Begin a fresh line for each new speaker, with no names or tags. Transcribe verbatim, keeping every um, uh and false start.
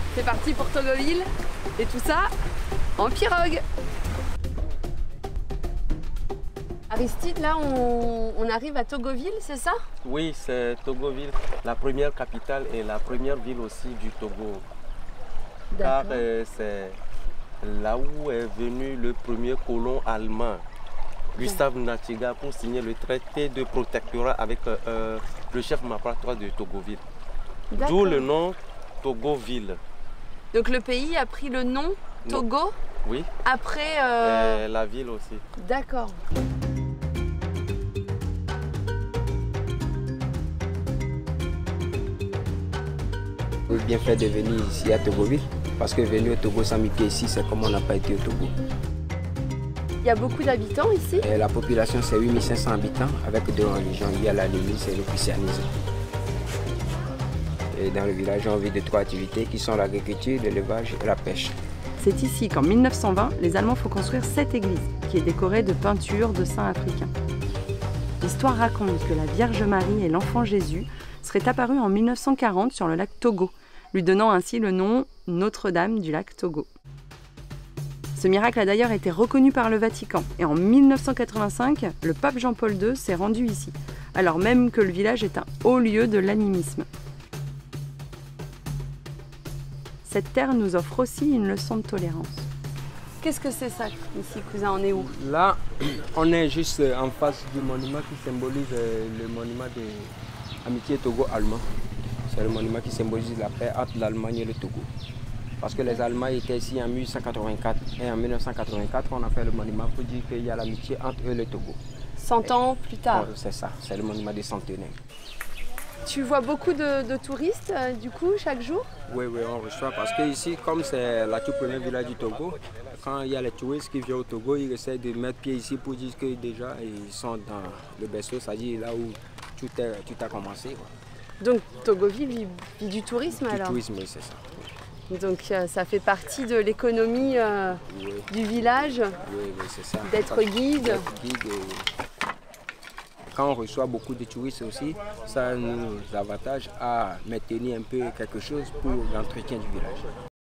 C'est parti pour Togoville et tout ça en pirogue. Aristide, là on, on arrive à Togoville, c'est ça?
Oui, c'est Togoville, la première capitale et la première ville aussi du Togo. Car euh, c'est là où est venu le premier colon allemand, Gustave Natiga, pour signer le traité de protectorat avec euh, le chef Mapatois de Togoville. D'où le nom Togoville.
Donc le pays a pris le nom Togo
non. Oui.
Après euh...
Et la ville aussi.
D'accord.
Le bien fait de venir ici à Togoville, parce que venir au Togo sans mes pieds ici, c'est comme on n'a pas été au Togo.
Il y a beaucoup d'habitants ici?
Et la population, c'est huit mille cinq cents habitants avec deux religions. Il y a l'animisme et le christianisme. Et dans le village, on vit de trois activités qui sont l'agriculture, l'élevage et la pêche.
C'est ici qu'en mille neuf cent vingt, les Allemands font construire cette église, qui est décorée de peintures de saints africains. L'histoire raconte que la Vierge Marie et l'enfant Jésus seraient apparus en mille neuf cent quarante sur le lac Togo, lui donnant ainsi le nom Notre-Dame du lac Togo. Ce miracle a d'ailleurs été reconnu par le Vatican et en mille neuf cent quatre-vingt-cinq, le pape Jean-Paul deux s'est rendu ici, alors même que le village est un haut lieu de l'animisme. Cette terre nous offre aussi une leçon de tolérance. Qu'est-ce que c'est ça ici, cousin? On est où?
Là, on est juste en face du monument qui symbolise le monument de l'amitié Togo-Allemand. C'est le monument qui symbolise la paix entre l'Allemagne et le Togo. Parce que les Allemands étaient ici en mille huit cent quatre-vingt-quatre et en mille neuf cent quatre-vingt-quatre, on a fait le monument pour dire qu'il y a l'amitié entre eux et le Togo.
Cent ans plus tard.
Oh, c'est ça, c'est le monument des centenaires.
Tu vois beaucoup de, de touristes euh, du coup chaque jour?
Oui, oui, on reçoit parce que ici, comme c'est la toute première village du Togo, quand il y a les touristes qui viennent au Togo, ils essaient de mettre pied ici pour dire que déjà ils sont dans le berceau, c'est-à-dire là où tout, est, tout a commencé. Quoi.
Donc Togoville vit, vit du tourisme
du
alors?
Du tourisme, oui, c'est ça.
Donc euh, ça fait partie de l'économie euh,
oui.
du village,
oui, oui, c'est ça.
D'être guide.
D'être guide et... Quand on reçoit beaucoup de touristes aussi, ça nous avantage à maintenir un peu quelque chose pour l'entretien du village.